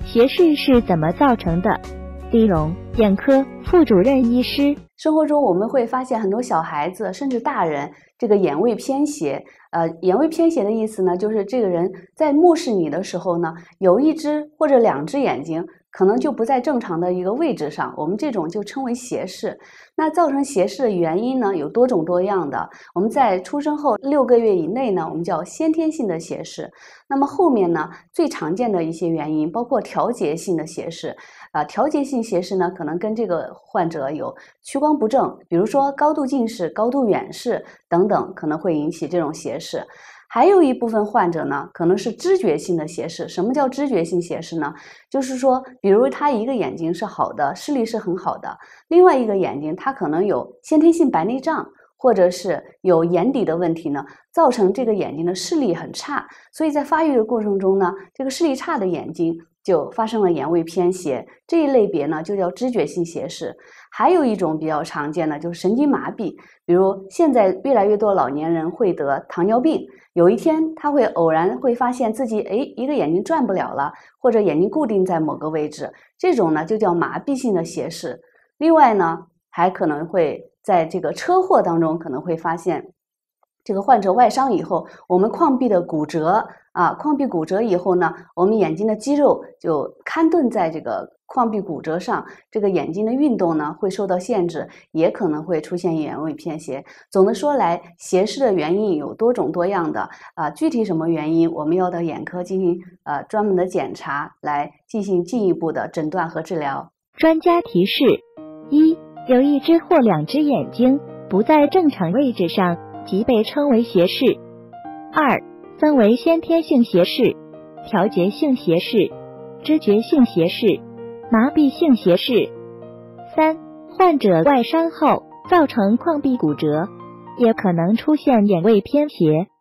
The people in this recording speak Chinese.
斜视是怎么造成的？李荣，眼科副主任医师。 生活中我们会发现很多小孩子甚至大人这个眼位偏斜。眼位偏斜的意思呢，就是这个人在目视你的时候呢，有一只或者两只眼睛可能就不在正常的一个位置上，我们这种就称为斜视。那造成斜视的原因呢，有多种多样的。我们在出生后6个月以内呢，我们叫先天性的斜视。那么后面呢，最常见的一些原因包括调节性的斜视。调节性斜视呢，可能跟这个患者有屈光不正，比如说高度近视、高度远视等等，可能会引起这种斜视。还有一部分患者呢，可能是知觉性的斜视。什么叫知觉性斜视呢？就是说，比如他一个眼睛是好的，视力是很好的，另外一个眼睛他可能有先天性白内障，或者是有眼底的问题呢，造成这个眼睛的视力很差。所以在发育的过程中呢，这个视力差的眼睛就发生了眼位偏斜，这一类别呢就叫知觉性斜视。还有一种比较常见的就是神经麻痹，比如现在越来越多老年人会得糖尿病，有一天他会偶然会发现自己一个眼睛转不了了，或者眼睛固定在某个位置，这种呢就叫麻痹性的斜视。另外呢，还可能会在这个车祸当中可能会发现这个患者外伤以后，我们眶壁的骨折眶壁骨折以后呢，我们眼睛的肌肉就看顿在这个眶壁骨折上，这个眼睛的运动呢会受到限制，也可能会出现眼位偏斜。总的说来，斜视的原因有多种多样的具体什么原因，我们要到眼科进行专门的检查，来进行进一步的诊断和治疗。 专家提示：一，有一只或两只眼睛不在正常位置上，即被称为斜视。二，分为先天性斜视、调节性斜视、知觉性斜视、麻痹性斜视。三，患者外伤后造成眶壁骨折，也可能出现眼位偏斜。